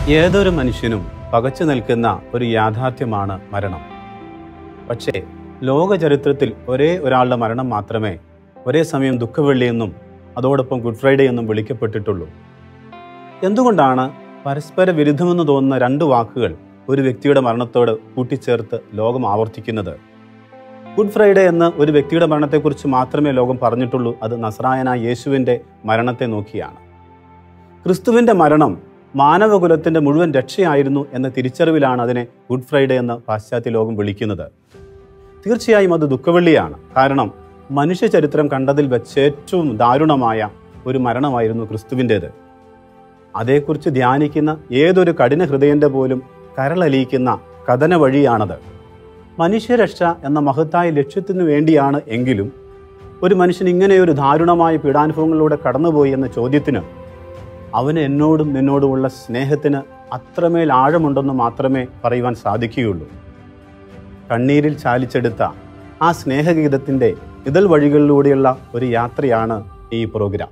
ഏതൊരു മനുഷ്യനും പകച്ചു നിൽക്കുന്ന ഒരു യാഥാർത്ഥ്യമാണ് മരണം. പക്ഷേ ലോക ചരിത്രത്തിൽ ഒരേ ഒരാളുടെ മരണം മാത്രമേ ഒരേ സമയം ദുഃഖവെള്ളി എന്നും അതോടൊപ്പം ഗുഡ് ഫ്രൈഡേ എന്നും വിളിക്കപ്പെട്ടിട്ടുള്ളൂ. എന്തുകൊണ്ടാണ് പരസ്പര വിരുദ്ധമെന്ന് തോന്നുന്ന രണ്ട് വാക്കുകൾ ഒരു വ്യക്തിയുടെ മരണത്തോട് കൂട്ടിച്ചേർത്ത് ലോകം ആവർത്തിക്കുന്നത്? ഗുഡ് ഫ്രൈഡേ എന്ന് ഒരു വ്യക്തിയുടെ മരണത്തെക്കുറിച്ച് മാത്രമേ ലോകം പറഞ്ഞിട്ടുള്ളൂ. അത് നസ്രായനായ യേശുവിൻ്റെ മരണത്തെ നോക്കിയാണ്. ക്രിസ്തുവിൻ്റെ മരണം മാനവകുലത്തിൻ്റെ മുഴുവൻ രക്ഷയായിരുന്നു എന്ന തിരിച്ചറിവിലാണ് അതിനെ ഗുഡ് ഫ്രൈഡേ എന്ന് പാശ്ചാത്യ ലോകം വിളിക്കുന്നത്. തീർച്ചയായും അത് ദുഃഖവെള്ളിയാണ്. കാരണം മനുഷ്യ ചരിത്രം കണ്ടതിൽ വെച്ച് ഏറ്റവും ദാരുണമായ ഒരു മരണമായിരുന്നു ക്രിസ്തുവിൻ്റേത്. അതേക്കുറിച്ച് ധ്യാനിക്കുന്ന ഏതൊരു കഠിന ഹൃദയൻ്റെ പോലും കരളലിയിക്കുന്ന കഥന വഴിയാണത്. മനുഷ്യരക്ഷ എന്ന മഹത്തായ ലക്ഷ്യത്തിനു വേണ്ടിയാണ് എങ്കിലും ഒരു മനുഷ്യൻ ഇങ്ങനെയൊരു ദാരുണമായ പീഡാനുഭവങ്ങളിലൂടെ കടന്നുപോയി എന്ന ചോദ്യത്തിന് അവന് എന്നോടും നിന്നോടുമുള്ള സ്നേഹത്തിന് അത്രമേൽ ആഴമുണ്ടെന്ന് മാത്രമേ പറയുവാൻ സാധിക്കുകയുള്ളൂ. കണ്ണീരിൽ ചാലിച്ചെടുത്ത ആ സ്നേഹഗീതത്തിൻ്റെ ഇതൾ വഴികളിലൂടെയുള്ള ഒരു യാത്രയാണ് ഈ പ്രോഗ്രാം.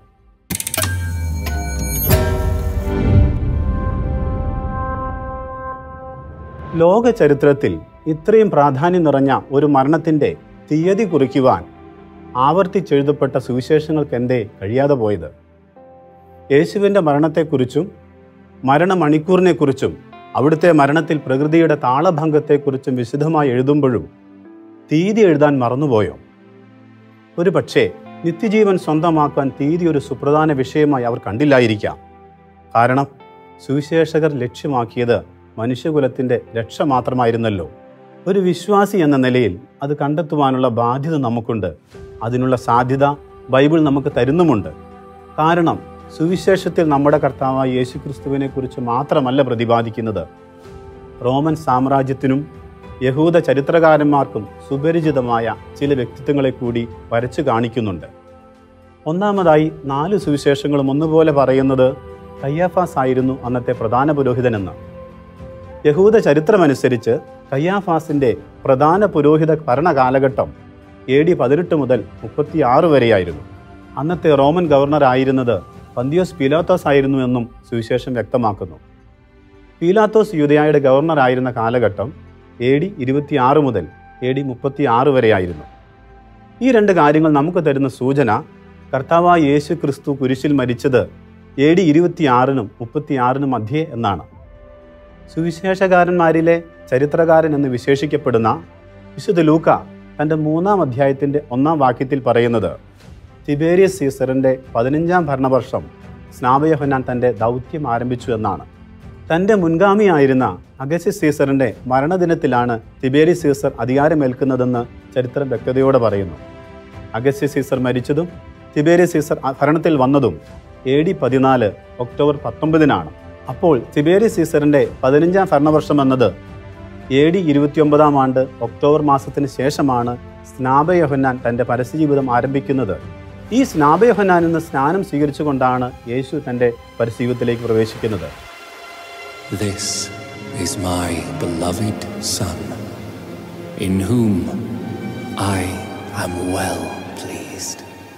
ലോക ചരിത്രത്തിൽ ഇത്രയും പ്രാധാന്യം നിറഞ്ഞ ഒരു മരണത്തിൻ്റെ തീയതി കുറിക്കുവാൻ ആവർത്തിച്ചെഴുതപ്പെട്ട സുവിശേഷങ്ങൾക്ക് എന്തേ കഴിയാതെ പോയത്? യേശുവിൻ്റെ മരണത്തെക്കുറിച്ചും മരണമണിക്കൂറിനെക്കുറിച്ചും അവിടുത്തെ മരണത്തിൽ പ്രകൃതിയുടെ താളഭംഗത്തെക്കുറിച്ചും വിശദമായി എഴുതുമ്പോഴും തീയതി എഴുതാൻ മറന്നുപോയോ? ഒരു പക്ഷേ നിത്യജീവൻ സ്വന്തമാക്കാൻ തീയതി ഒരു സുപ്രധാന വിഷയമായി അവർ കണ്ടില്ലായിരിക്കാം. കാരണം സുവിശേഷകർ ലക്ഷ്യമാക്കിയത് മനുഷ്യകുലത്തിൻ്റെ രക്ഷ മാത്രമായിരുന്നല്ലോ. ഒരു വിശ്വാസി എന്ന നിലയിൽ അത് കണ്ടെത്തുവാനുള്ള ബാധ്യത നമുക്കുണ്ട്. അതിനുള്ള സാധ്യത ബൈബിൾ നമുക്ക് തരുന്നുമുണ്ട്. കാരണം സുവിശേഷത്തിൽ നമ്മുടെ കർത്താവായ യേശുക്രിസ്തുവിനെ കുറിച്ച് മാത്രമല്ല പ്രതിപാദിക്കുന്നത്, റോമൻ സാമ്രാജ്യത്തിനും യഹൂദ ചരിത്രകാരന്മാർക്കും സുപരിചിതമായ ചില വ്യക്തിത്വങ്ങളെ കൂടി വരച്ചു കാണിക്കുന്നുണ്ട്. ഒന്നാമതായി 4 സുവിശേഷങ്ങളും ഒന്നുപോലെ പറയുന്നത് കയ്യാഫാസ് ആയിരുന്നു അന്നത്തെ പ്രധാന പുരോഹിതനെന്ന്. യഹൂദ ചരിത്രമനുസരിച്ച് കയ്യാഫാസിൻ്റെ പ്രധാന പുരോഹിത ഭരണകാലഘട്ടം AD 18 മുതൽ 36 വരെയായിരുന്നു. അന്നത്തെ റോമൻ ഗവർണറായിരുന്നത് പന്തിയോസ് പീലാത്തോസ് ആയിരുന്നു എന്നും സുവിശേഷം വ്യക്തമാക്കുന്നു. പീലാത്തോസ് യൂദയായുടെ ഗവർണറായിരുന്ന കാലഘട്ടം AD 26 മുതൽ AD 36 വരെയായിരുന്നു. ഈ 2 കാര്യങ്ങൾ നമുക്ക് തരുന്ന സൂചന കർത്താവായ യേശു ക്രിസ്തു കുരിശിൽ മരിച്ചത് AD 26-നും 36-നും മധ്യേ എന്നാണ്. സുവിശേഷകാരന്മാരിലെ ചരിത്രകാരൻ എന്ന് വിശേഷിക്കപ്പെടുന്ന വിശുദ്ധ ലൂക്ക തൻ്റെ 3-ാം അധ്യായത്തിൻ്റെ 1-ാം വാക്യത്തിൽ പറയുന്നത് തിബേരിയസ് സീസറിൻ്റെ 15-ാം ഭരണവർഷം സ്നാപയോഹന്നാൻ തൻ്റെ ദൗത്യം ആരംഭിച്ചു എന്നാണ്. തൻ്റെ മുൻഗാമിയായിരുന്ന അഗസ്ത്യസ് സീസറിൻ്റെ മരണദിനത്തിലാണ് തിബേരിയസ് സീസർ അധികാരമേൽക്കുന്നതെന്ന് ചരിത്രം വ്യക്തതയോടെ പറയുന്നു. അഗസ്ത്യസ് സീസർ മരിച്ചതും തിബേരിയസ് സീസർ ഭരണത്തിൽ വന്നതും AD 14 ഒക്ടോബർ 19-നാണ്. അപ്പോൾ തിബേരിയസ് സീസറിൻ്റെ 15-ാം ഭരണവർഷം എന്നത് AD 29-ാം ആണ്ട് ഒക്ടോബർ മാസത്തിന് ശേഷമാണ് സ്നാപയോഹന്നാൻ തൻ്റെ പരസ്യജീവിതം ആരംഭിക്കുന്നത്. ഈ സ്നാപയോഹന്നാനിൽ നിന്ന് സ്നാനം സ്വീകരിച്ചുകൊണ്ടാണ് യേശു തൻ്റെ പരസ്യജീവിതത്തിലേക്ക് പ്രവേശിക്കുന്നത്. This is my beloved son, in whom I am well pleased.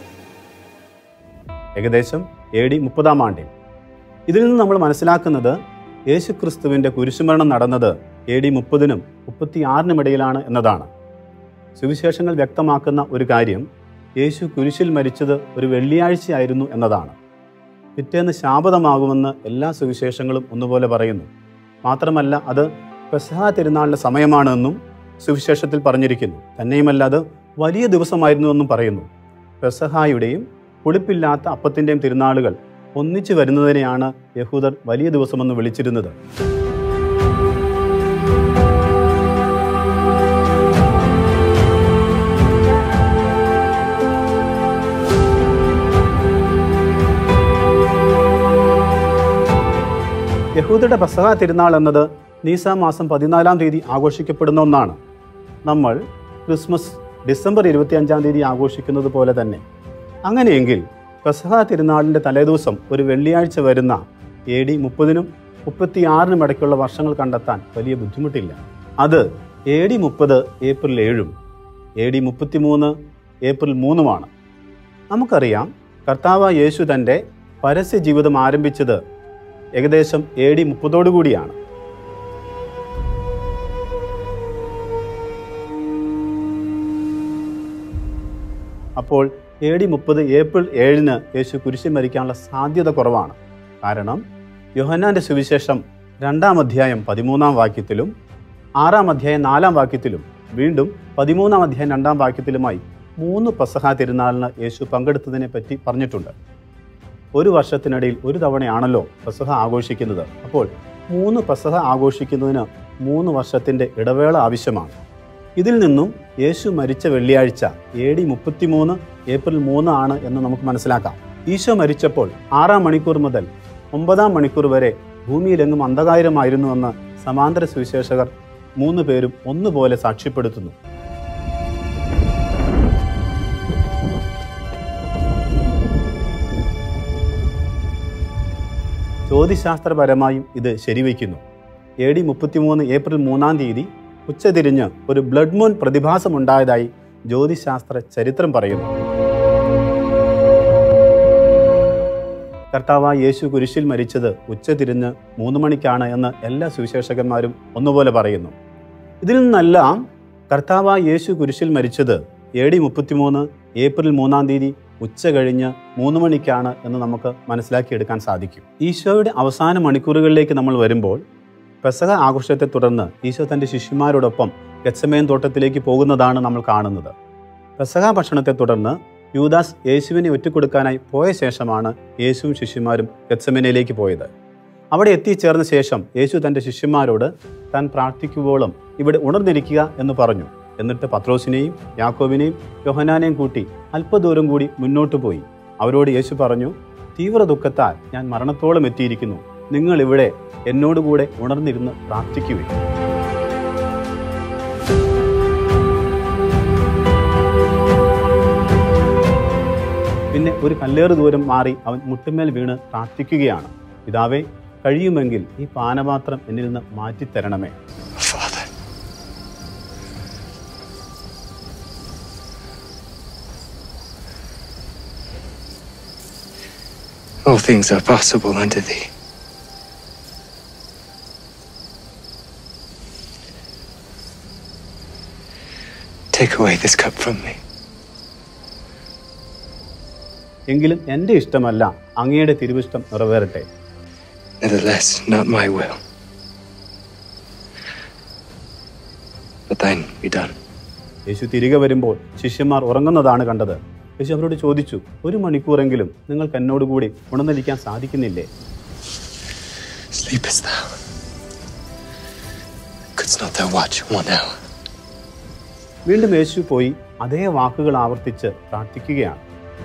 ഏകദേശം AD 30-ാം ആണ്ടിൽ. ഇതിൽ നിന്ന് നമ്മൾ മനസ്സിലാക്കുന്നത് യേശു ക്രിസ്തുവിൻ്റെ കുരിശുമരണം നടന്നത് AD 30-നും 36-നും ഇടയിലാണ് എന്നതാണ്. സുവിശേഷങ്ങൾ വ്യക്തമാക്കുന്ന ഒരു കാര്യം യേശു കുരിശിൽ മരിച്ചത് ഒരു വെള്ളിയാഴ്ചയായിരുന്നു എന്നതാണ്. പിറ്റേന്ന് ശാബതമാകുമെന്ന് എല്ലാ സുവിശേഷങ്ങളും ഒന്നുപോലെ പറയുന്നു. മാത്രമല്ല അത് പെസഹ തിരുനാളിൻ്റെ സമയമാണെന്നും സുവിശേഷത്തിൽ പറഞ്ഞിരിക്കുന്നു. തന്നെയുമല്ല അത് വലിയ ദിവസമായിരുന്നുവെന്നും പറയുന്നു. പെസഹായുടെയും പുളിപ്പില്ലാത്ത അപ്പത്തിൻ്റെയും തിരുനാളുകൾ ഒന്നിച്ചു വരുന്നതിനെയാണ് യഹൂദർ വലിയ ദിവസമെന്ന് വിളിച്ചിരുന്നത്. യഹൂദരുടെ പെസഹ തിരുനാൾ എന്നത് നീസാ മാസം 14-ാം തീയതി ആഘോഷിക്കപ്പെടുന്ന ഒന്നാണ്. നമ്മൾ ക്രിസ്മസ് ഡിസംബർ 25-ാം തീയതി ആഘോഷിക്കുന്നത് പോലെ തന്നെ. അങ്ങനെയെങ്കിൽ പെസഹ തിരുനാളിൻ്റെ തലേദിവസം ഒരു വെള്ളിയാഴ്ച വരുന്ന AD 30-നും 36-നും ഇടയ്ക്കുള്ള വർഷങ്ങൾ കണ്ടെത്താൻ വലിയ ബുദ്ധിമുട്ടില്ല. അത് AD 30 ഏപ്രിൽ 7-ഉം AD 33 ഏപ്രിൽ 3-ഉമാണ്. നമുക്കറിയാം കർത്താവ് യേശു തൻ്റെ പരസ്യ ജീവിതം ആരംഭിച്ചത് ഏകദേശം AD 30 കൂടിയാണ്. അപ്പോൾ AD 30 ഏപ്രിൽ 7 യേശു കുരിശിൽ മരിക്കാനുള്ള സാധ്യത കുറവാണ്. കാരണം യോഹന്നാന്റെ സുവിശേഷം 2-ാം അധ്യായം 13-ാം വാക്യത്തിലും 6-ാം അധ്യായം 4-ാം വാക്യത്തിലും വീണ്ടും 13-ാം അധ്യായം 2-ാം വാക്യത്തിലുമായി 3 പെസഹ തിരുനാളിന് യേശു പങ്കെടുത്തതിനെ പറ്റി പറഞ്ഞിട്ടുണ്ട്. ഒരു വർഷത്തിനിടയിൽ ഒരു തവണയാണല്ലോ പെസഹ ആഘോഷിക്കുന്നത്. അപ്പോൾ 3 പെസഹ ആഘോഷിക്കുന്നതിന് 3 വർഷത്തിൻ്റെ ഇടവേള ആവശ്യമാണ്. ഇതിൽ നിന്നും യേശു മരിച്ച വെള്ളിയാഴ്ച AD 33 ഏപ്രിൽ 3 ആണ് എന്ന് നമുക്ക് മനസ്സിലാക്കാം. ഈശോ മരിച്ചപ്പോൾ 6-ാം മണിക്കൂർ മുതൽ 9-ാം മണിക്കൂർ വരെ ഭൂമിയിലെങ്ങും അന്ധകാരമായിരുന്നുവെന്ന് സമാന്തര സുവിശേഷകർ 3 പേരും ഒന്നുപോലെ സാക്ഷ്യപ്പെടുത്തുന്നു. ജ്യോതിശാസ്ത്രപരമായും ഇത് ശരിവയ്ക്കുന്നു. AD 33 ഏപ്രിൽ 3-ാം തീയതി ഉച്ചതിരിഞ്ഞ് ഒരു ബ്ലഡ് മൂൺ പ്രതിഭാസമുണ്ടായതായി ജ്യോതിശാസ്ത്ര ചരിത്രം പറയുന്നു. കർത്താവായ യേശു കുരിശിൽ മരിച്ചത് ഉച്ചതിരിഞ്ഞ് 3 മണിക്കാണ് എന്ന് എല്ലാ സുവിശേഷകന്മാരും ഒന്നുപോലെ പറയുന്നു. ഇതിൽ നിന്നെല്ലാം കർത്താവായ യേശു കുരിശിൽ മരിച്ചത് AD 33 ഏപ്രിൽ 3-ാം തീയതി ഉച്ച കഴിഞ്ഞ് 3 മണിക്കാണ് എന്ന് നമുക്ക് മനസ്സിലാക്കിയെടുക്കാൻ സാധിക്കും. ഈശോയുടെ അവസാന മണിക്കൂറുകളിലേക്ക് നമ്മൾ വരുമ്പോൾ പെസഹ ആഘോഷത്തെ തുടർന്ന് ഈശോ തൻ്റെ ശിഷ്യന്മാരോടൊപ്പം ഗെത്സമേൻ തോട്ടത്തിലേക്ക് പോകുന്നതാണ് നമ്മൾ കാണുന്നത്. പെസഹ ഭക്ഷണത്തെ തുടർന്ന് യൂദാസ് യേശുവിനെ ഒറ്റുകൊടുക്കാനായി പോയ ശേഷമാണ് യേശുവും ശിഷ്യന്മാരും ഗെത്സമേനയിലേക്ക് പോയത്. അവിടെ എത്തിച്ചേർന്ന ശേഷം യേശു തൻ്റെ ശിഷ്യന്മാരോട് താൻ പ്രാർത്ഥിക്കുവോളം ഇവിടെ ഉണർന്നിരിക്കുക എന്ന് പറഞ്ഞു. എന്നിട്ട് പത്രോസിനെയും യാക്കോബിനെയും യോഹന്നാനെയും കൂട്ടി അല്പദൂരം കൂടി മുന്നോട്ട് പോയി. അവരോട് യേശു പറഞ്ഞു, തീവ്ര ദുഃഖത്താൽ ഞാൻ മരണത്തോളം എത്തിയിരിക്കുന്നു. നിങ്ങൾ ഇവിടെ എന്നോടുകൂടെ ഉണർന്നിരുന്ന് പ്രാർത്ഥിക്കുവിൻ. പിന്നെ ഒരു കല്ലേറ് ദൂരം മാറി അവൻ മുട്ടുമേൽ വീണ് പ്രാർത്ഥിക്കുകയാണ്, പിതാവേ, കഴിയുമെങ്കിൽ ഈ പാനപാത്രം എന്നിൽ നിന്ന് മാറ്റിത്തരണമേ. All things are possible unto thee. Take away this cup from me. എങ്കിലും എൻ്റെ ഇഷ്ടമല്ല, അങ്ങയുടെ തിരുവിഷ്ടം നിറവേറട്ടെ. Nevertheless, not my will, but thine be done. യേശു തിരികെ വരുമ്പോൾ ശിഷ്യന്മാർ ഉറങ്ങുന്നതാണ് കണ്ടത്. യേശു അവരോട് ചോദിച്ചു, 1 മണിക്കൂറെങ്കിലും നിങ്ങൾക്ക് എന്നോടുകൂടി ഉണർന്നിരിക്കാൻ സാധിക്കുന്നില്ലേ? Sleepest thou? Couldst not thou watch 1 hour? വീണ്ടും യേശു പോയി അതേ വാക്കുകൾ ആവർത്തിച്ച് പ്രാർത്ഥിക്കുകയാണ്.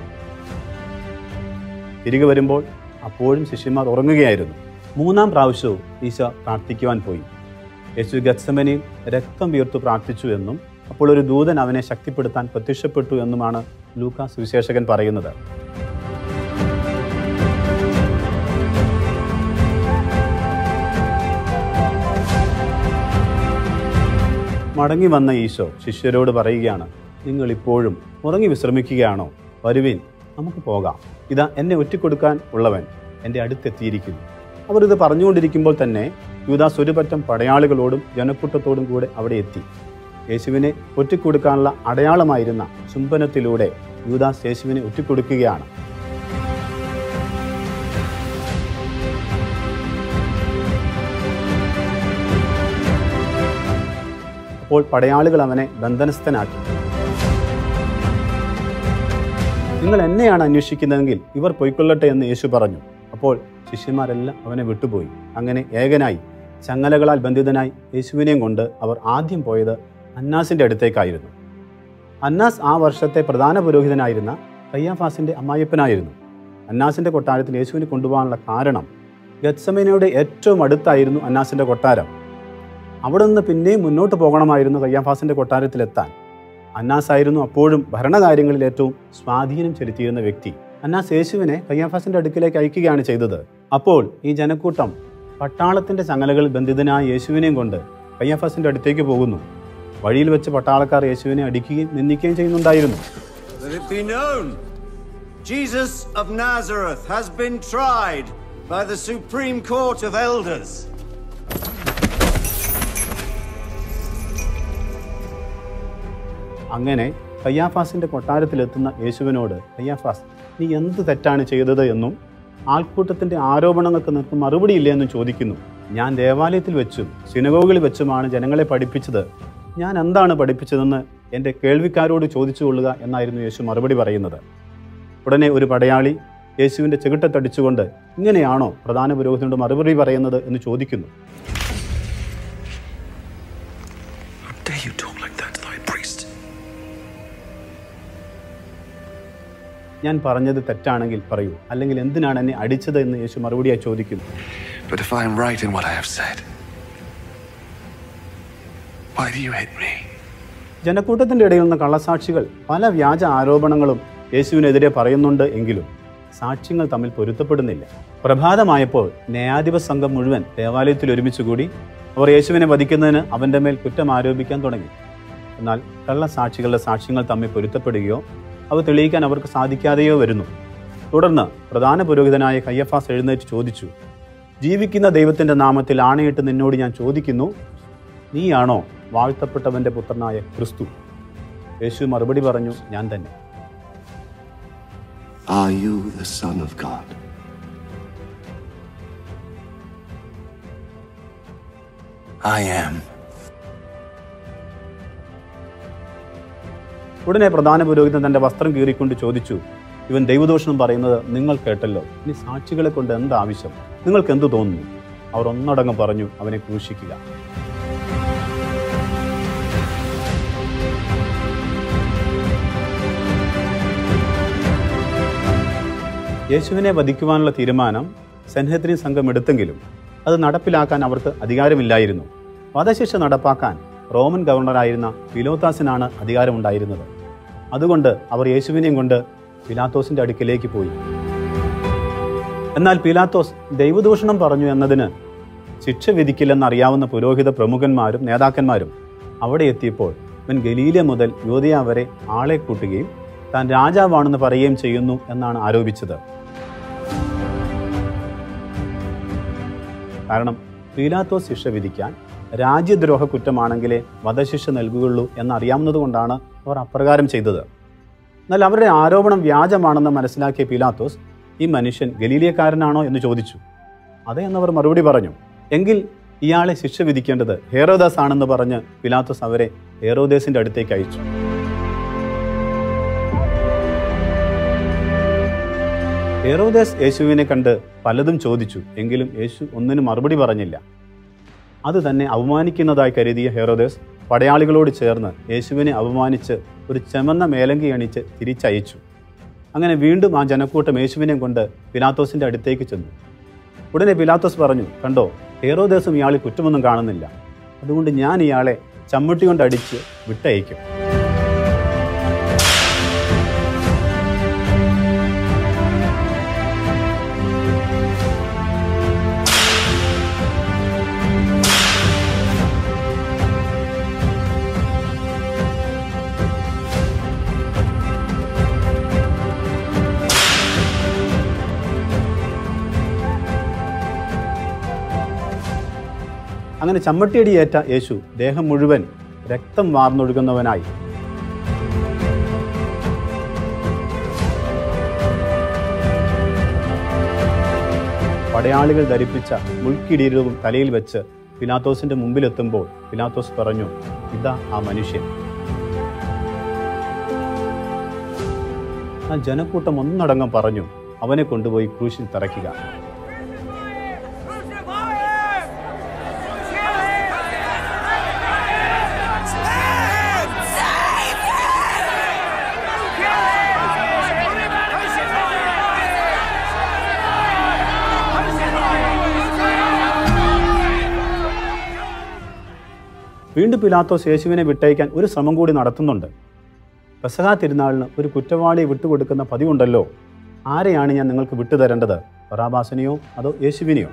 തിരികെ വരുമ്പോൾ അപ്പോഴും ശിഷ്യന്മാർ ഉറങ്ങുകയായിരുന്നു. 3-ാം പ്രാവശ്യവും ഈശോ പ്രാർത്ഥിക്കുവാൻ പോയി. യേശു ഗെത്സമനിൽ രക്തം വീർത്തു പ്രാർത്ഥിച്ചു എന്നും അപ്പോൾ ഒരു ദൂതൻ അവനെ ശക്തിപ്പെടുത്താൻ പ്രത്യക്ഷപ്പെട്ടു എന്നുമാണ് ലൂക്കാ സുവിശേഷകൻ പറയുന്നത്. മടങ്ങി വന്ന ഈശോ ശിഷ്യരോട് പറയുകയാണ്, നിങ്ങൾ ഇപ്പോഴും ഉറങ്ങി വിശ്രമിക്കുകയാണോ? വരുവിൻ, നമുക്ക് പോകാം. ഇതാ എന്നെ ഒറ്റിക്കൊടുക്കാൻ ഉള്ളവൻ എൻ്റെ അടുത്തെത്തിയിരിക്കുന്നു. അവർ ഇത് പറഞ്ഞുകൊണ്ടിരിക്കുമ്പോൾ തന്നെ യൂദാസ് ഒരു പറ്റം പടയാളികളോടും ജനക്കൂട്ടത്തോടും കൂടെ അവിടെ എത്തി. യേശുവിനെ ഒറ്റിക്കൊടുക്കാനുള്ള അടയാളമായിരുന്ന ചുംബനത്തിലൂടെ യൂദാസ് യേശുവിനെ ഒറ്റിക്കൊടുക്കുകയാണ്. അപ്പോൾ പടയാളികൾ അവനെ ബന്ധനസ്ഥനാക്കി. നിങ്ങൾ എന്നെയാണ് അന്വേഷിക്കുന്നതെങ്കിൽ ഇവർ പൊയ്ക്കൊള്ളട്ടെ എന്ന് യേശു പറഞ്ഞു. അപ്പോൾ ശിഷ്യന്മാരെല്ലാം അവനെ വിട്ടുപോയി. അങ്ങനെ ഏകനായി ചങ്ങലകളാൽ ബന്ധിതനായി യേശുവിനെയും കൊണ്ട് അവർ ആദ്യം പോയത് അന്നാസിൻ്റെ അടുത്തേക്കായിരുന്നു. അന്നാസ് ആ വർഷത്തെ പ്രധാന പുരോഹിതനായിരുന്ന കയ്യാഫാസിൻ്റെ അമ്മായിപ്പനായിരുന്നു. അന്നാസിൻ്റെ കൊട്ടാരത്തിൽ യേശുവിനെ കൊണ്ടുപോകാനുള്ള കാരണം ഗെത്സമേനയുടെ ഏറ്റവും അടുത്തായിരുന്നു അന്നാസിൻ്റെ കൊട്ടാരം. അവിടെ നിന്ന് പിന്നെയും മുന്നോട്ട് പോകണമായിരുന്നു കയ്യാഫാസിൻ്റെ കൊട്ടാരത്തിലെത്താൻ. അന്നാസായിരുന്നു അപ്പോഴും ഭരണകാര്യങ്ങളിൽ ഏറ്റവും സ്വാധീനം ചെലുത്തിയിരുന്ന വ്യക്തി. അന്നാസ് യേശുവിനെ കയ്യാഫാസിൻ്റെ അടുക്കിലേക്ക് അയക്കുകയാണ് ചെയ്തത്. അപ്പോൾ ഈ ജനക്കൂട്ടം പട്ടാളത്തിൻ്റെ ചങ്ങലകളിൽ ബന്ധിതനായ യേശുവിനെയും കൊണ്ട് കയ്യാഫാസിൻ്റെ അടുത്തേക്ക് പോകുന്നു. വഴിയിൽ വെച്ച് പട്ടാളക്കാർ യേശുവിനെ അടിക്കുകയും നിന്ദിക്കുകയും ചെയ്യുന്നുണ്ടായിരുന്നു. Jesus of Nazareth has been tried by the Supreme Court of Elders. അങ്ങനെ കയ്യാഫാസിന്റെ കൊട്ടാരത്തിലെത്തുന്ന യേശുവിനോട്, കയ്യാഫാസ്, നീ എന്ത് തെറ്റാണ് ചെയ്തത് എന്നും ആൾക്കൂട്ടത്തിന്റെ ആരോപണങ്ങൾക്ക് നിനക്ക് മറുപടിയില്ല എന്നും ചോദിക്കുന്നു. ഞാൻ ദേവാലയത്തിൽ വെച്ചും സിനഗോഗിൽ വെച്ചുമാണ് ജനങ്ങളെ പഠിപ്പിച്ചത്. ഞാൻ എന്താണ് പഠിപ്പിച്ചതെന്ന് എൻ്റെ കേൾവിക്കാരോട് ചോദിച്ചു കൊള്ളുക എന്നായിരുന്നു യേശു മറുപടി പറയുന്നത്. ഉടനെ ഒരു പടയാളി യേശുവിൻ്റെ ചെകിട്ടത്തടിച്ചുകൊണ്ട്, ഇങ്ങനെയാണോ പ്രധാന പുരോഹിതനോട് മറുപടി പറയുന്നത് എന്ന് ചോദിക്കുന്നു. ഞാൻ പറഞ്ഞത് തെറ്റാണെങ്കിൽ പറയൂ, അല്ലെങ്കിൽ എന്തിനാണ് എന്നെ അടിച്ചത് എന്ന് യേശു മറുപടിയായി ചോദിക്കുന്നു. But if I am right in what I have said, why do you hit me? ജനക്കൂട്ടത്തിൻ്റെ ഇടയിൽ നിന്ന് കള്ളസാക്ഷികൾ പല വ്യാജ ആരോപണങ്ങളും യേശുവിനെതിരെ പറയുന്നുണ്ട് എങ്കിലും സാക്ഷ്യങ്ങൾ തമ്മിൽ പൊരുത്തപ്പെടുന്നില്ല. പ്രഭാതമായപ്പോൾ ന്യായാധിപ സംഘം മുഴുവൻ ദേവാലയത്തിൽ ഒരുമിച്ചുകൂടി അവർ യേശുവിനെ വധിക്കുന്നതിന് അവൻ്റെ മേൽ കുറ്റം ആരോപിക്കാൻ തുടങ്ങി. എന്നാൽ കള്ളസാക്ഷികളുടെ സാക്ഷ്യങ്ങൾ തമ്മിൽ പൊരുത്തപ്പെടുകയോ അവ തെളിയിക്കാൻ അവർക്ക് സാധിക്കാതെയോ വരുന്നു. തുടർന്ന് പ്രധാന പുരോഹിതനായ കയ്യഫാസ് എഴുന്നേറ്റ് ചോദിച്ചു, ജീവിക്കുന്ന ദൈവത്തിൻ്റെ നാമത്തിൽ ആണയിട്ട് നിന്നോട് ഞാൻ ചോദിക്കുന്നു, നീയാണോ വാഴ്ത്തപ്പെട്ടവൻ്റെ പുത്രനായ ക്രിസ്തു? യേശു മറുപടി പറഞ്ഞു, ഞാൻ തന്നെ. Are you the Son of God? I am. ഉടനെ പ്രധാന പുരോഹിതൻ തന്റെ വസ്ത്രം കീറിക്കൊണ്ട് ചോദിച്ചു, ഇവൻ ദൈവദോഷണം പറയുന്നത് നിങ്ങൾ കേട്ടല്ലോ, ഇനി സാക്ഷികളെ കൊണ്ട് എന്താവശ്യം? നിങ്ങൾക്ക് എന്തു തോന്നുന്നു? അവർ ഒന്നടങ്കം പറഞ്ഞു, അവനെ ക്രൂശിക്കുക. യേശുവിനെ വധിക്കുവാനുള്ള തീരുമാനം സെൻഹദ്രീൻ സംഘം എടുത്തെങ്കിലും അത് നടപ്പിലാക്കാൻ അവർക്ക് അധികാരമില്ലായിരുന്നു. വധശിക്ഷ നടപ്പാക്കാൻ റോമൻ ഗവർണറായിരുന്ന പീലോത്താസിനാണ് അധികാരമുണ്ടായിരുന്നത്. അതുകൊണ്ട് അവർ യേശുവിനെയും കൊണ്ട് പീലാത്തോസിന്റെ അടുക്കിലേക്ക് പോയി. എന്നാൽ പീലാത്തോസ് ദൈവദൂഷണം പറഞ്ഞു എന്നതിന് ശിക്ഷ വിധിക്കില്ലെന്നറിയാവുന്ന പുരോഹിത പ്രമുഖന്മാരും നേതാക്കന്മാരും അവിടെ എത്തിയപ്പോൾ ഇവൻ ഗലീല മുതൽ യൂദയ വരെ ആളെ കൂട്ടുകയും താൻ രാജാവാണെന്ന് പറയുകയും ചെയ്യുന്നു എന്നാണ് ആരോപിച്ചത്. കാരണം പീലാത്തോസ് ശിക്ഷ വിധിക്കാൻ രാജ്യദ്രോഹ കുറ്റമാണെങ്കിലേ വധശിക്ഷ നൽകുകയുള്ളൂ എന്നറിയാവുന്നതുകൊണ്ടാണ് അവർ അപ്രകാരം ചെയ്തത്. എന്നാൽ അവരുടെ ആരോപണം വ്യാജമാണെന്ന് മനസ്സിലാക്കിയ പീലാത്തോസ്, ഈ മനുഷ്യൻ ഗലീലിയക്കാരനാണോ എന്ന് ചോദിച്ചു. അതെ എന്നവർ മറുപടി പറഞ്ഞു. എങ്കിൽ ഇയാളെ ശിക്ഷ വിധിക്കേണ്ടത് ഹേറോദാസ് ആണെന്ന് പറഞ്ഞ് പീലാത്തോസ് അവരെ ഹേറോദേസിന്റെ അടുത്തേക്ക് അയച്ചു. ഹേറോദേസ് യേശുവിനെ കണ്ട് പലതും ചോദിച്ചു, എങ്കിലും യേശു ഒന്നിനും മറുപടി പറഞ്ഞില്ല. അത് തന്നെ അവമാനിക്കുന്നതായി കരുതിയ ഹെറോദേസ് പടയാളികളോട് ചേർന്ന് യേശുവിനെ അപമാനിച്ച് ഒരു ചെമന്ന മേലങ്കി അണിച്ച് തിരിച്ചയച്ചു. അങ്ങനെ വീണ്ടും ആ ജനക്കൂട്ടം യേശുവിനെ കൊണ്ട് പീലാത്തോസിന്റെ അടുത്തേക്ക് ചെന്നു. ഉടനെ പീലാത്തോസ് പറഞ്ഞു, കണ്ടോ, ഹെറോദേസും ഇയാളിൽ കുറ്റമൊന്നും കാണുന്നില്ല. അതുകൊണ്ട് ഞാൻ ഇയാളെ ചമ്മട്ടി കൊണ്ട് അടിച്ച് വിട്ടയക്കും. അങ്ങനെ ചമ്മട്ടിയടിയേറ്റ യേശു ദേഹം മുഴുവൻ രക്തം വാർന്നൊഴുകുന്നവനായി. പടയാളികൾ ധരിപ്പിച്ച മുൾക്കിരീടവും തലയിൽ വെച്ച് പീലാത്തോസിന്റെ മുമ്പിലെത്തുമ്പോൾ പീലാത്തോസ് പറഞ്ഞു, ഇതാ ആ മനുഷ്യൻ. ആ ജനക്കൂട്ടം ഒന്നടങ്കം പറഞ്ഞു, അവനെ കൊണ്ടുപോയി ക്രൂശിൽ തറയ്ക്കുക. വീണ്ടും പീലാത്തോസ് യേശുവിനെ വിട്ടയക്കാൻ ഒരു ശ്രമം കൂടി നടത്തുന്നുണ്ട്. പെസഹാ തിരുനാളിന് ഒരു കുറ്റവാളിയെ വിട്ടുകൊടുക്കുന്ന പതിവുണ്ടല്ലോ. ആരെയാണ് ഞാൻ നിങ്ങൾക്ക് വിട്ടുതരേണ്ടത്? ബറാബാസിനെയോ അതോ യേശുവിനെയോ?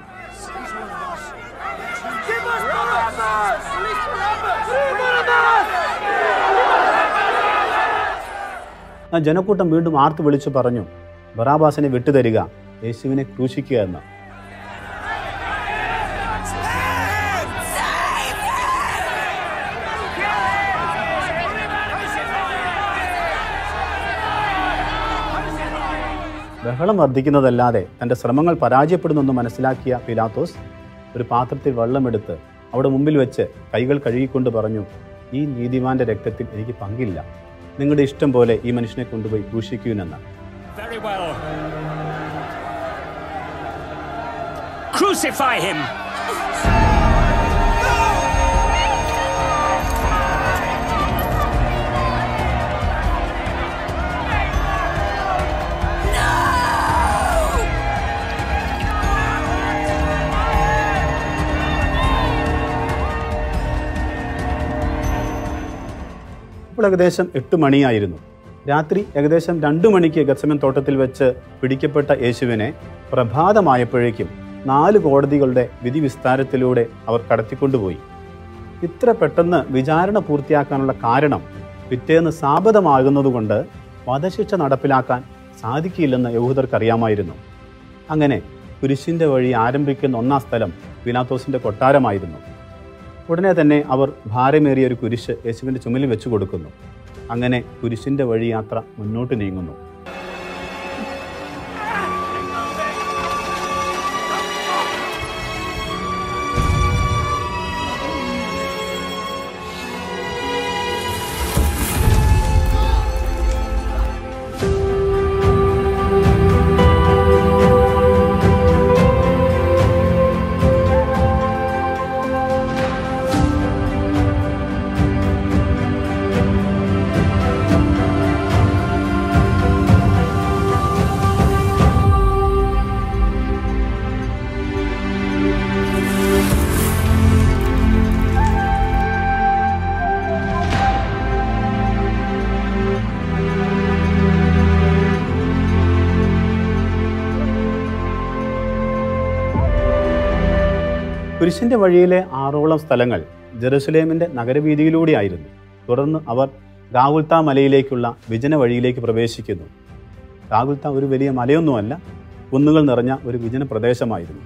ആ ജനക്കൂട്ടം വീണ്ടും ആർത്തു വിളിച്ചു പറഞ്ഞു, ബറാബാസിനെ വിട്ടുതരിക, യേശുവിനെ ക്രൂശിക്കുക എന്ന്. ബഹളം വർദ്ധിക്കുന്നതല്ലാതെ തൻ്റെ ശ്രമങ്ങൾ പരാജയപ്പെടുന്നെന്ന് മനസ്സിലാക്കിയ പീലാത്തോസ് ഒരു പാത്രത്തിൽ വെള്ളമെടുത്ത് അവിടെ മുമ്പിൽ വെച്ച് കൈകൾ കഴുകിക്കൊണ്ട് പറഞ്ഞു, ഈ നീതിമാന്റെ രക്തത്തിൽ എനിക്ക് പങ്കില്ല. നിങ്ങളുടെ ഇഷ്ടം പോലെ ഈ മനുഷ്യനെ കൊണ്ടുപോയി ക്രൂശിക്കുവിനെന്ന്. Very well. Crucify him. ഇപ്പോൾ ഏകദേശം 8 മണിയായിരുന്നു. രാത്രി ഏകദേശം 2 മണിക്ക് ഗത്സമൻ തോട്ടത്തിൽ വെച്ച് പിടിക്കപ്പെട്ട യേശുവിനെ പ്രഭാതമായപ്പോഴേക്കും 4 കോടതികളുടെ വിധി വിസ്താരത്തിലൂടെ അവർ കടത്തിക്കൊണ്ടുപോയി. ഇത്ര പെട്ടെന്ന് വിചാരണ പൂർത്തിയാക്കാനുള്ള കാരണം പിറ്റേന്ന് സാബതമാകുന്നതുകൊണ്ട് വധശിക്ഷ നടപ്പിലാക്കാൻ സാധിക്കില്ലെന്ന് യഹൂദർക്കറിയാമായിരുന്നു. അങ്ങനെ കുരിശിൻ്റെ വഴി ആരംഭിക്കുന്ന ഒന്നാം സ്ഥലം പീലാത്തോസിൻ്റെ കൊട്ടാരമായിരുന്നു. ഉടനെ തന്നെ അവർ ഭാരമേറിയ ഒരു കുരിശ് യേശുവിൻ്റെ ചുമലിൽ വെച്ചു കൊടുക്കുന്നു. അങ്ങനെ കുരിശിൻ്റെ വഴി യാത്ര മുന്നോട്ട് നീങ്ങുന്നു. കുരിശിൻ്റെ വഴിയിലെ 6ഓളം സ്ഥലങ്ങൾ ജെറുസലേമിൻ്റെ നഗരവീതിയിലൂടെയായിരുന്നു. തുടർന്ന് അവർ ഗാഗുൽത്ത മലയിലേക്കുള്ള വിജന വഴിയിലേക്ക് പ്രവേശിക്കുന്നു. ഗാഗുൽത്ത ഒരു വലിയ മലയൊന്നുമല്ല, കുന്നുകൾ നിറഞ്ഞ ഒരു വിജന പ്രദേശമായിരുന്നു.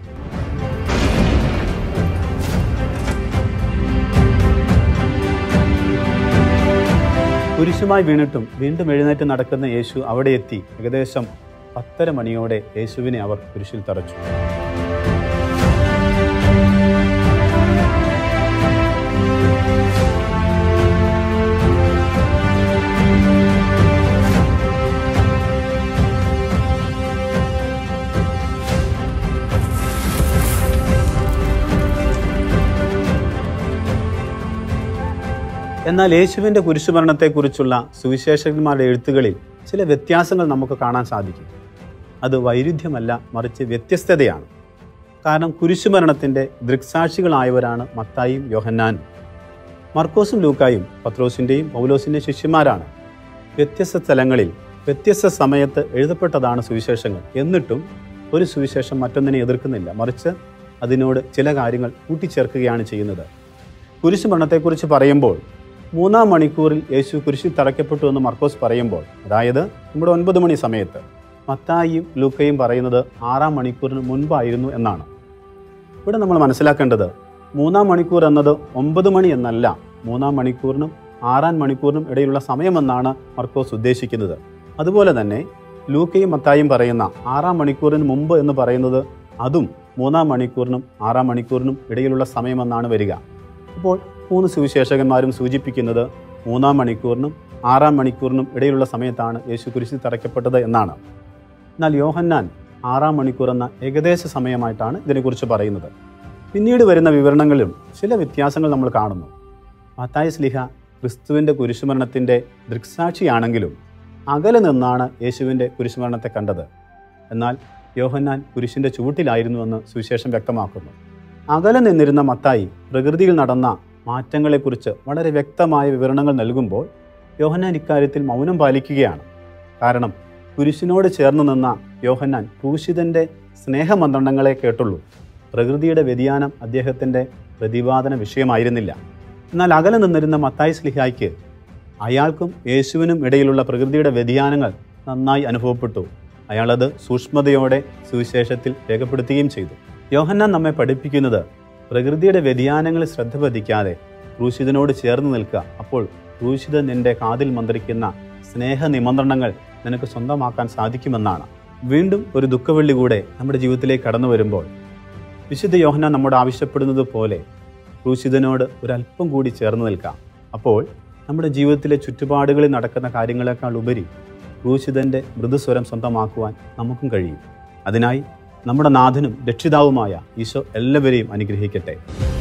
കുരിശുമായി വീണിട്ടും വീണ്ടും എഴുന്നേറ്റ് നടക്കുന്ന യേശു അവിടെ എത്തി. ഏകദേശം 10:30 മണിയോടെ യേശുവിനെ അവർ കുരിശിൽ തറച്ചു. എന്നാൽ യേശുവിൻ്റെ കുരിശുമരണത്തെക്കുറിച്ചുള്ള സുവിശേഷകന്മാരുടെ എഴുത്തുകളിൽ ചില വ്യത്യാസങ്ങൾ നമുക്ക് കാണാൻ സാധിക്കും. അത് വൈരുദ്ധ്യമല്ല, മറിച്ച് വ്യത്യസ്തതയാണ്. കാരണം കുരിശുമരണത്തിൻ്റെ ദൃക്സാക്ഷികളായവരാണ് മത്തായിയും യോഹന്നാനും. മർക്കോസും ലൂക്കായും പത്രോസിൻ്റെയും പൗലോസിൻ്റെയും ശിഷ്യന്മാരാണ്. വ്യത്യസ്ത സ്ഥലങ്ങളിൽ വ്യത്യസ്ത സമയത്ത് എഴുതപ്പെട്ടതാണ് സുവിശേഷങ്ങൾ. എന്നിട്ടും ഒരു സുവിശേഷം മറ്റൊന്നിനെ എതിർക്കുന്നില്ല, മറിച്ച് അതിനോട് ചില കാര്യങ്ങൾ കൂട്ടിച്ചേർക്കുകയാണ് ചെയ്യുന്നത്. കുരിശുമരണത്തെക്കുറിച്ച് പറയുമ്പോൾ 3-ാം മണിക്കൂറിൽ യേശു കുരിശിൽ തറയ്ക്കപ്പെട്ടു എന്ന് മർക്കോസ് പറയുമ്പോൾ, അതായത് നമ്മുടെ 9 മണി സമയത്ത്, മത്തായിയും ലൂക്കയും പറയുന്നത് 6-ാം മണിക്കൂറിന് മുൻപായിരുന്നു എന്നാണ്. ഇവിടെ നമ്മൾ മനസ്സിലാക്കേണ്ടത് 3-ാം മണിക്കൂർ എന്നത് 9 മണി എന്നല്ല, 3-ാം മണിക്കൂറിനും 6-ാം മണിക്കൂറിനും ഇടയിലുള്ള സമയമെന്നാണ് മർക്കോസ് ഉദ്ദേശിക്കുന്നത്. അതുപോലെ തന്നെ ലൂക്കയും മത്തായിയും പറയുന്ന 6-ാം മണിക്കൂറിന് മുമ്പ് എന്ന് പറയുന്നത് അതും 3-ാം മണിക്കൂറിനും 6-ാം മണിക്കൂറിനും ഇടയിലുള്ള സമയമെന്നാണ് വരിക. അപ്പോൾ 3 സുവിശേഷകന്മാരും സൂചിപ്പിക്കുന്നത് 3-ാം മണിക്കൂറിനും 6-ാം മണിക്കൂറിനും ഇടയിലുള്ള സമയത്താണ് യേശു കുരിശിൽ തറയ്ക്കപ്പെട്ടത് എന്നാണ്. എന്നാൽ യോഹന്നാൻ 6-ാം മണിക്കൂർ എന്ന ഏകദേശ സമയമായിട്ടാണ് ഇതിനെക്കുറിച്ച് പറയുന്നത്. പിന്നീട് വരുന്ന വിവരണങ്ങളിലും ചില വ്യത്യാസങ്ങൾ നമ്മൾ കാണുന്നു. മത്തായി ശ്ലീഹ ക്രിസ്തുവിൻ്റെ കുരിശുമരണത്തിൻ്റെ ദൃക്സാക്ഷിയാണെങ്കിലും അകലെ നിന്നാണ് യേശുവിൻ്റെ കുരിശുമരണത്തെ കണ്ടത്. എന്നാൽ യോഹന്നാൻ കുരിശിൻ്റെ ചുവട്ടിലായിരുന്നുവെന്ന് സുവിശേഷം വ്യക്തമാക്കുന്നു. അകലെ നിന്നിരുന്ന മത്തായി പ്രകൃതിയിൽ നടന്ന മാറ്റങ്ങളെക്കുറിച്ച് വളരെ വ്യക്തമായ വിവരണങ്ങൾ നൽകുമ്പോൾ യോഹന്നാൻ ഇക്കാര്യത്തിൽ മൗനം പാലിക്കുകയാണ്. കാരണം കുരിശിനോട് ചേർന്ന് നിന്ന യോഹന്നാൻ ക്രൂശിതൻ്റെ സ്നേഹമന്ത്രണങ്ങളെ കേട്ടുള്ളൂ. പ്രകൃതിയുടെ വ്യതിയാനം അദ്ദേഹത്തിൻ്റെ പ്രതിപാദന വിഷയമായിരുന്നില്ല. എന്നാൽ അകലെ നിന്നിരുന്ന മത്തായി ശ്ലീഹായ്ക്ക് അയാൾക്കും യേശുവിനും ഇടയിലുള്ള പ്രകൃതിയുടെ വ്യതിയാനങ്ങൾ നന്നായി അനുഭവപ്പെട്ടു. അയാളത് സൂക്ഷ്മതയോടെ സുവിശേഷത്തിൽ രേഖപ്പെടുത്തുകയും ചെയ്തു. യോഹന്നാൻ നമ്മെ പഠിപ്പിക്കുന്നത് പ്രകൃതിയുടെ വ്യതിയാനങ്ങളിൽ ശ്രദ്ധ പതിക്കാതെ ക്രൂശിതനോട് ചേർന്ന് നിൽക്കുക. അപ്പോൾ ക്രൂശിതൻ നിന്റെ കാതിൽ മന്ത്രിക്കുന്ന സ്നേഹ നിമന്ത്രണങ്ങൾ നിനക്ക് സ്വന്തമാക്കാൻ സാധിക്കുമെന്നാണ്. വീണ്ടും ഒരു ദുഃഖവെള്ളി കൂടെ നമ്മുടെ ജീവിതത്തിലേക്ക് കടന്നു വരുമ്പോൾ വിശുദ്ധ യോഹന്നാൻ നമ്മോട് ആവശ്യപ്പെടുന്നത് പോലെ ക്രൂശിതനോട് ഒരല്പം കൂടി ചേർന്ന് നിൽക്കാം. അപ്പോൾ നമ്മുടെ ജീവിതത്തിലെ ചുറ്റുപാടുകളിൽ നടക്കുന്ന കാര്യങ്ങളെക്കാൾ ഉപരി ക്രൂശിതൻ്റെ മൃദുസ്വരം സ്വന്തമാക്കുവാൻ നമുക്കും കഴിയും. അതിനായി നമ്മുടെ നാഥനും രക്ഷിതാവുമായ ഈശോ എല്ലാവരെയും അനുഗ്രഹിക്കട്ടെ.